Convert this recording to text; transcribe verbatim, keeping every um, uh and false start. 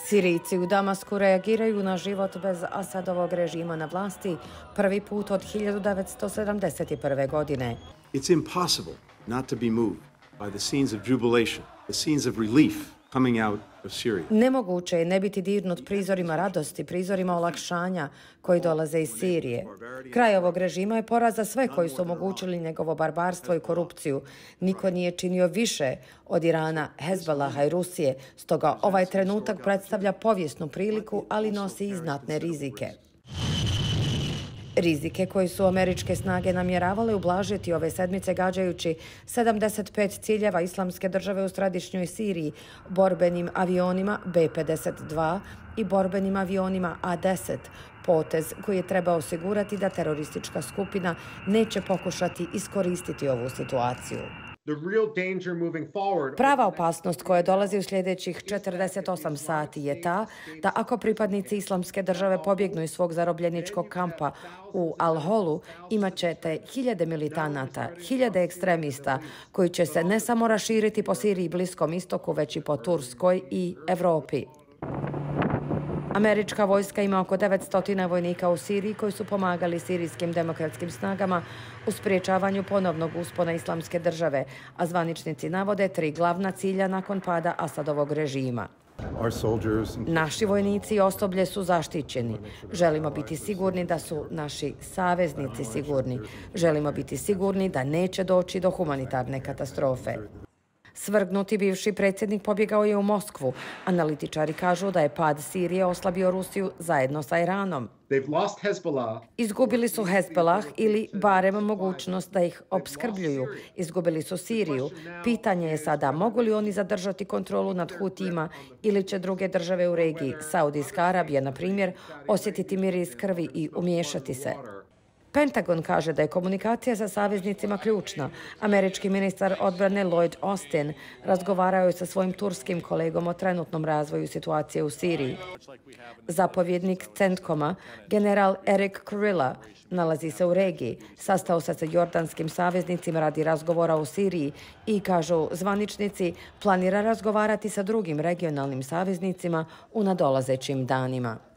Sirijci u Damasku reagiraju na život bez Asadovog režima na vlasti prvi put od hiljadu devetsto sedamdeset prve. godine. It's impossible not to be moved by the scenes of jubilation, the scenes of relief coming out of Syria. Nemoguće je ne biti dirnut prizorima radosti, prizorima olakšanja koji dolaze iz Sirije. Kraj ovog režima je poraz za sve koji su omogućili njegovo barbarstvo i korupciju. Niko nije činio više od Irana, Hezbolaha i Rusije, stoga ovaj trenutak predstavlja povijesnu priliku, ali nosi i znatne rizike. Rizike koje su američke snage namjeravale ublažiti ove sedmice gađajući sedamdeset pet ciljeva Islamske države u središnjoj Siriji, borbenim avionima be pedeset dva i borbenim avionima a deset, potez koji je trebao osigurati da teroristička skupina neće pokušati iskoristiti ovu situaciju. Prava opasnost koja dolazi u sljedećih četrdeset osam sati je ta da ako pripadnici Islamske države pobjegnu iz svog zarobljeničkog kampa u Al-Holu, imat ćete hiljade militanata, hiljade ekstremista koji će se ne samo raširiti po Siriji i Bliskom istoku, već i po Turskoj i Evropi. Američka vojska ima oko devetsto vojnika u Siriji koji su pomagali sirijskim demokratskim snagama u spriječavanju ponovnog uspona Islamske države, a zvaničnici navode tri glavna cilja nakon pada Asadovog režima. Naši vojnici i osoblje su zaštićeni. Želimo biti sigurni da su naši saveznici sigurni. Želimo biti sigurni da neće doći do humanitarne katastrofe. Svrgnuti bivši predsjednik pobjegao je u Moskvu. Analitičari kažu da je pad Sirije oslabio Rusiju zajedno sa Iranom. Izgubili su Hezbollah ili barem mogućnost da ih opskrbljuju. Izgubili su Siriju. Pitanje je sada mogu li oni zadržati kontrolu nad Hutijima ili će druge države u regiji, Saudijska Arabija, na primjer, osjetiti miris krvi i umiješati se. Pentagon kaže da je komunikacija sa saveznicima ključna. Američki ministar odbrane Lloyd Austin razgovarao je sa svojim turskim kolegom o trenutnom razvoju situacije u Siriji. Zapovjednik CENTCOM-a, general Eric Kurilla, nalazi se u regiji. Sastao se sa jordanskim saveznicima radi razgovora u Siriji i, kažu zvaničnici, planira razgovarati sa drugim regionalnim saveznicima u nadolazećim danima.